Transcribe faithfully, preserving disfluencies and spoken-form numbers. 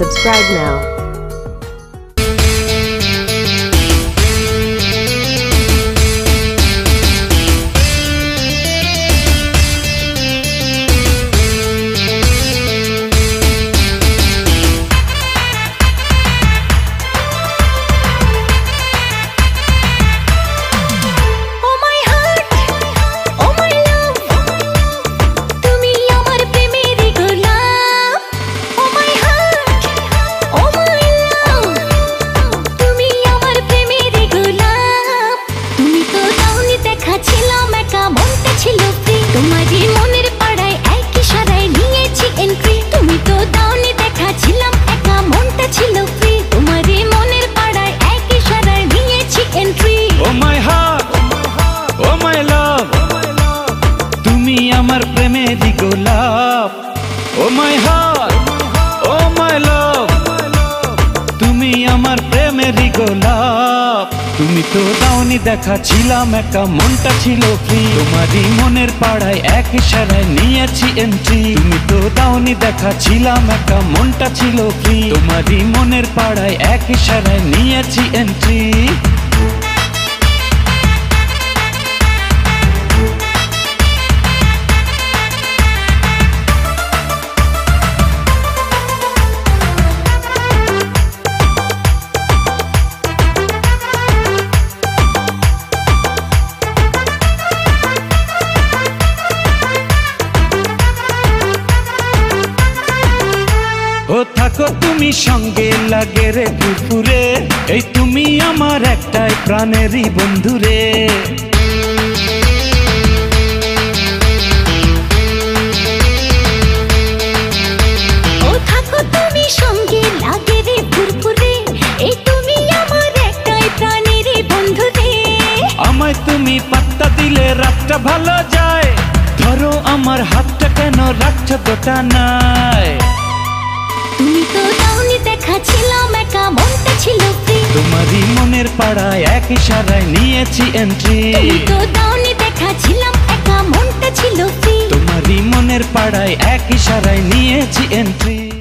subscribe now. দেখা ছিলাম একা মনটা ছিল ফ্রি তোমারই মনের পাড়ায় এক ইশারায় নিয়েছি এন্ট্রি তুমি তো দাওনি দেখা ছিলাম একা মনটা ছিল ফ্রি তোমারই মনের পাড়ায় এক ইশারায় নিয়েছি এন্ট্রি তুমি সঙ্গে লাগে রে পুরপুরে এই তুমি আমার একটাই প্রাণেরই বন্ধু রে ও থাকো তুমি সঙ্গে লাগে রে পুরপুরে এই তুমি আমার একটাই প্রাণেরই বন্ধু রে আমায় তুমি পাত্তা দিলে রাতটা ভালো যায় ধরো আমার হাতটা কেন রাখছো গোটা নাই তুমি তো দাওনি দেখা ছিলাম একা মনটা ছিল ফ্রি তোমারই মনের পাড়ায় এক ইশারায় নিয়েছি এন্ট্রি তুমি তো দাওনি দেখা ছিলাম একা মনটা ছিল ফ্রি তোমারই মনের পাড়ায় এক ইশারায় নিয়েছি এন্ট্রি